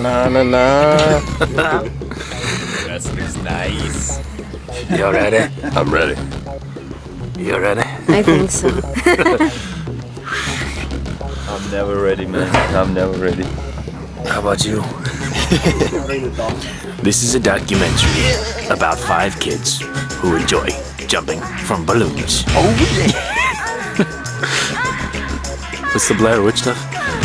na na na. That looks nice. You ready? I'm ready. You ready? I think so. I'm never ready, man. I'm never ready. How about you? This is a documentary about 5 kids who enjoy jumping from balloons. Oh yeah! What's the Blair Witch stuff?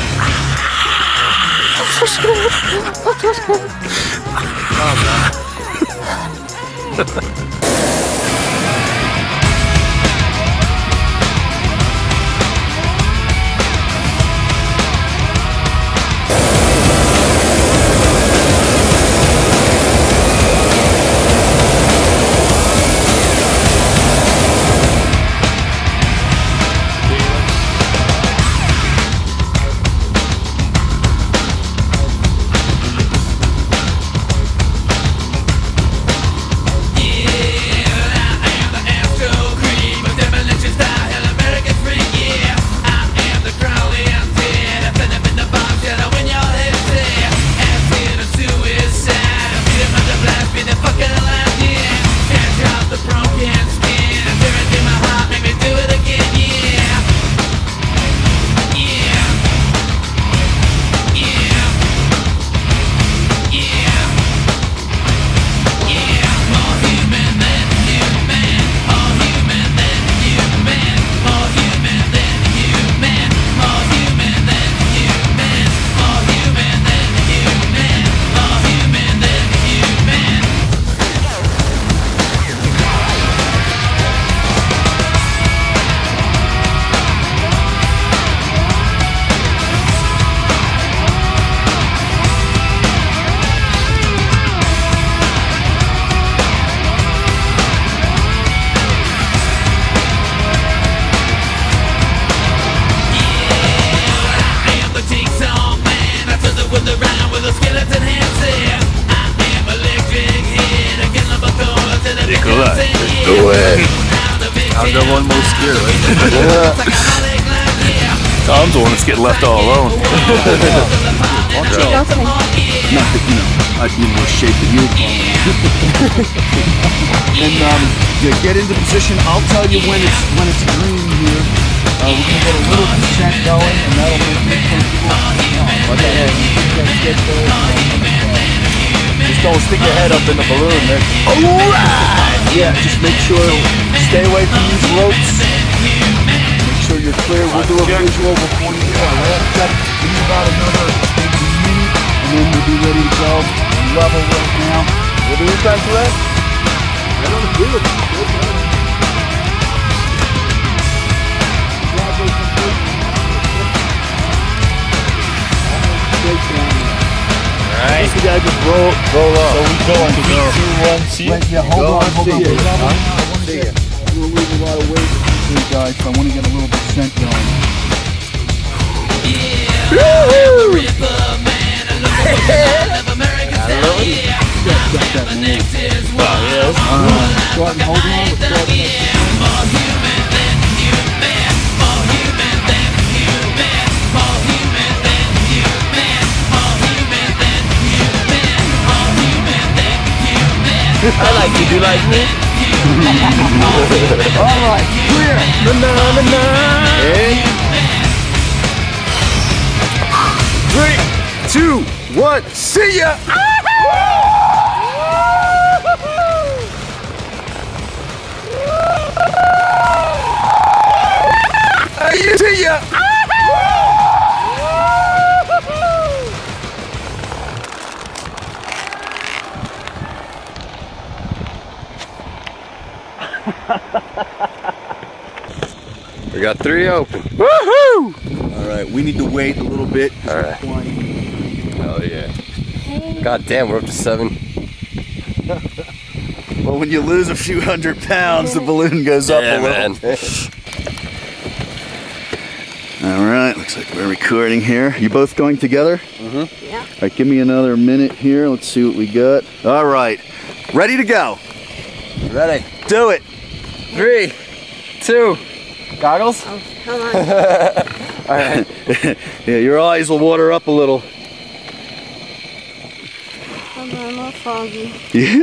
Nikolai, go ahead. I'm the one most scared, right? Tom's the one that's getting left all alone. Not that, you know, I'd be in worse shape than you. And you get into position. I'll tell you when it's green here. We can get a little descent going, and that'll make me comfortable. Just don't stick your head up in the balloon, man. Alright! Yeah, just make sure, stay away from these ropes. Make sure you're clear. We'll do a visual before you go. Last check, give me about another minute, and then we'll be ready to go. Level right now. What do you time for that? I don't do it. Alright. You gotta just roll up. So we go on 3, 2, 1, see ya. Wait, yeah, hold on. See ya. See ya. We'll leave a lot of weight for you guys, so I want to get a little descent going. Start and hold on. I like you. Do you like me? Alright, clear. And 3, 2, 1, see ya! See ya! We got 3 open. Woohoo! Alright, we need to wait a little bit. Alright. Hell yeah. God damn, we're up to 7. Well, when you lose a few 100 pounds, the balloon goes up a little. Man. Alright, looks like we're recording here. You both going together? Yeah. Alright, give me another minute here. Let's see what we got. Alright, ready to go. Ready? Do it. 3, 2, goggles? Oh, come on. Alright. Yeah, your eyes will water up a little. foggy.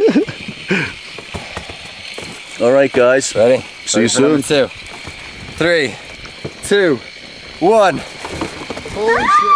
All right, guys. Ready? See you Ready for soon. number 2. 3, 2, 1. Holy shit.